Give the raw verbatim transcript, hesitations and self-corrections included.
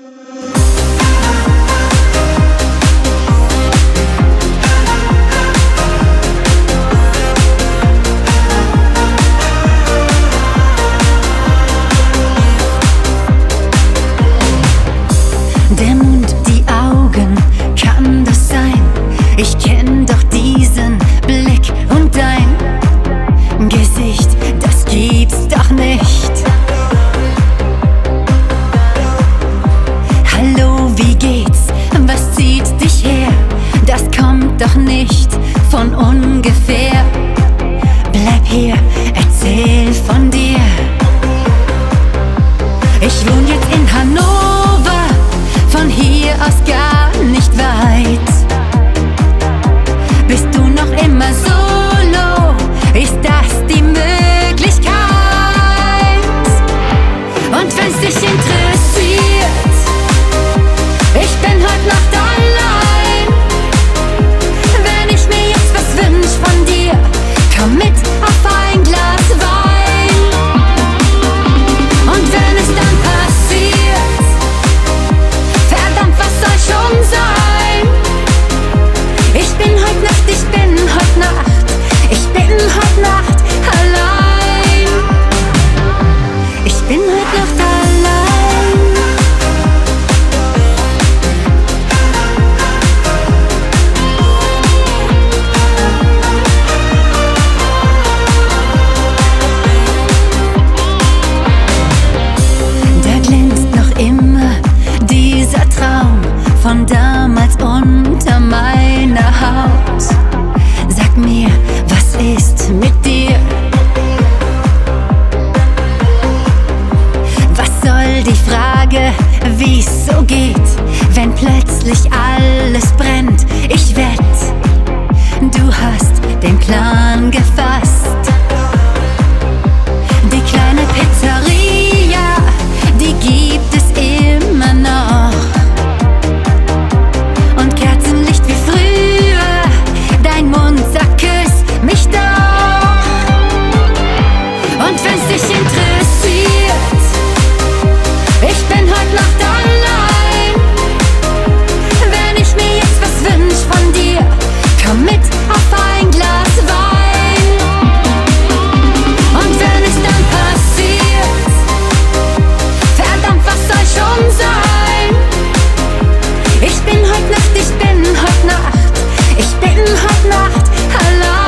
Der Mund, die Augen, kann das sein? Ich kenn doch diesen Blick und dein Gesicht, das gibt's doch nicht. Hallo, wie geht's? Was zieht dich her? Das kommt doch nicht von ungefähr. Bleib hier, erzähl von dir. Ich wohne jetzt in Hannover, von hier aus gar nicht weit. Bist du noch immer solo? Ist das die Möglichkeit? Und wenn's dich interessiert, ich bin heute Nacht allein. Wenn ich mir jetzt was wünsch von dir, komm mit auf ein Glas Wein. Und wenn es dann passiert, verdammt, was soll schon sein? Ich bin heut Nacht, ich bin heut Nacht, ich bin heut Nacht allein. Ich bin heut Nacht allein. Da glänzt noch immer dieser Traum von damals unter meiner Haut. Sag mir, was ist mit dir? Was soll die Frage, wie's so geht, wenn plötzlich alles brennt? Ich wett, du hast den Plan gefasst. Die kleine Pizzeria, die gibt es immer noch. Und Kerzenlicht wie früher, dein Mund sagt, küss mich doch. Und wenn's dich interessiert, ich bin heut Nacht allein. Wenn ich mir jetzt was wünsch von dir, komm mit auf ein Glas Wein. Und wenn es dann passiert, verdammt, was soll schon sein? Ich bin heut Nacht, ich bin heut Nacht, ich bin heut Nacht allein.